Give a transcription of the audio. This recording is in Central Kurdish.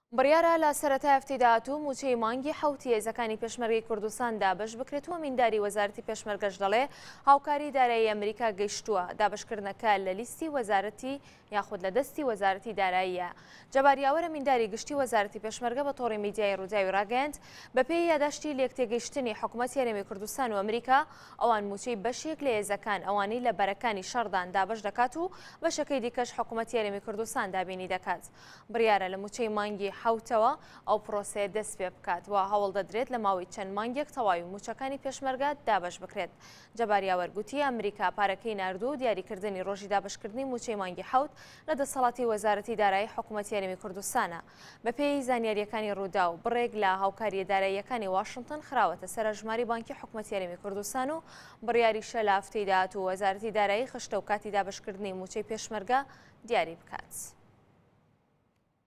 بڕیارە لە سەرەتای هەفتەی داهاتوو موچەی مانگی حوتی هێزەکانی پێشمەرگەی کوردستان دابش بکرێتەوە. مینداری وەزارەتی پێشمەرگەش دەڵێ هاوکاری دارایی ئەمریکا گەیشتووە. دابشکردنەکە لە لیستی وەزارەتی یاخود لە دەستی وەزارەتی داراییە. جەباریاوەرە مینداری گشتی وەزارەتی پێشمەرگە بە تۆڕی میدیای ڕووداوی ڕاگەیاند بەپێی یادداشتی لێکتێگەیشتنی حکوومەتی هەرێمی کوردستان و ئەمریکا ئەوان موچەی بەشێک لە هێزەکان ئەوانەی لە بەرەکانی شەڕدان دابش دەکات و بەشەکەی دیکەش حکوومەتی هەرێمی کوردستان دابینی دەکات. بڕیارە لە موچەی مانگی حوتەوە ئەو پرۆسەیە دەست پێ بکات و هەوڵ دەدرێت لە ماوەی چەند مانگێک تەواوی موچەکانی پێشمەرگە دابش بکرێت. جەباریاوەر گوتی ئەمریکا پارەکەی ناردوو و دیاریکردنی ڕۆژی دابشکردنی موچەی مانگی حوت لە دەسەڵاتی وەزارەتی دارایی حکوومەتی هەرێمی کوردستانە. بەپێی زانیاریەکانی ڕوودا و بڕێک لە هاوکاریە داراییەکانی واشنگتن خراوەتە سەر ژماری بانکی حکوومەتی هەرێمی کوردستان و بڕیاریشە لە هەفتەی داهاتوو وەزارەتی دارایی خشتە و کاتی دابشکردنی موچەی پێشمەرگە دیاری بکات.